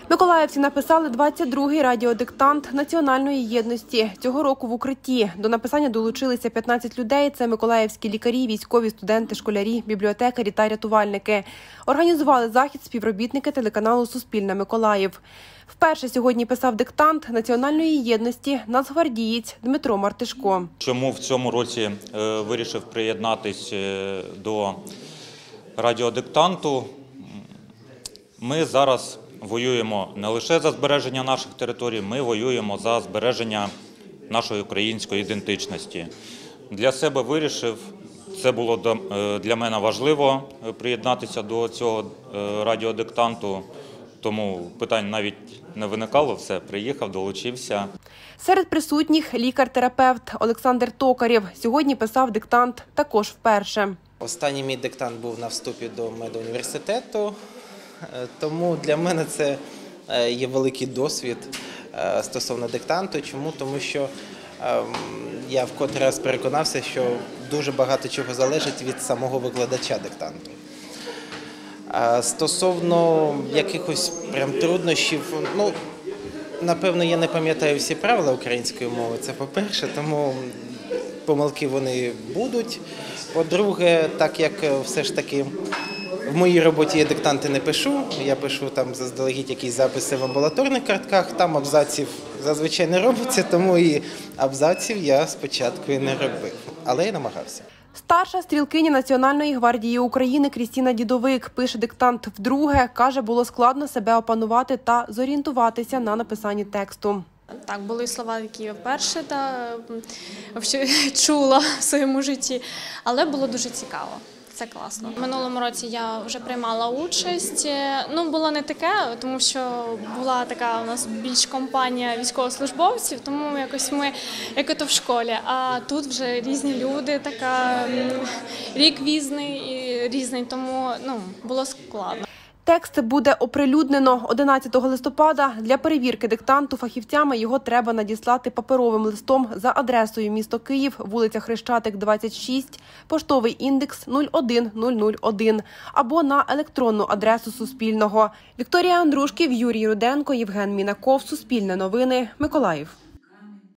Миколаївці написали 22-й радіодиктант національної єдності. Цього року в укритті. До написання долучилися 15 людей. Це миколаївські лікарі, військові, студенти, школярі, бібліотекарі та рятувальники. Організували захід співробітники телеканалу «Суспільне Миколаїв». Вперше сьогодні писав диктант національної єдності нацгвардієць Дмитро Мартишко. Чому в цьому році вирішив приєднатись до радіодиктанту? Ми зараз воюємо не лише за збереження наших територій, ми воюємо за збереження нашої української ідентичності. Для себе вирішив, це було для мене важливо приєднатися до цього радіодиктанту, тому питань навіть не виникало, все, приїхав, долучився. Серед присутніх лікар-терапевт Олександр Токарєв. Сьогодні писав диктант також вперше. Останній мій диктант був на вступі до медуніверситету, тому для мене це є великий досвід стосовно диктанту. Чому? Тому що я вкотре раз переконався, що дуже багато чого залежить від самого викладача диктанту. Стосовно якихось прям труднощів, напевно, я не пам'ятаю всі правила української мови, це по-перше, тому помилки вони будуть. По-друге, так як все ж таки в моїй роботі я диктанти не пишу, я пишу там заздалегідь якісь записи в амбулаторних картках, там абзаців зазвичай не робиться, тому і абзаців я спочатку і не робив, але я намагався. Старша стрілкиня Національної гвардії України Крістіна Дідовик пише диктант вдруге. Каже, було складно себе опанувати та зорієнтуватися на написанні тексту. Так, були слова, які я вперше чула в своєму житті, але було дуже цікаво. Це класно. Минулому році я вже приймала участь. Було не таке, тому що була така у нас більш компанія військовослужбовців, тому якось ми, як ото в школі. А тут вже різні люди, рік різний, тому було складно. Текст буде оприлюднено 11 листопада. Для перевірки диктанту фахівцями його треба надіслати паперовим листом за адресою місто Київ, вулиця Хрещатик, 26, поштовий індекс 01001 або на електронну адресу Суспільного. Вікторія Андрушків, Юрій Руденко, Євген Мінаков, Суспільне новини, Миколаїв.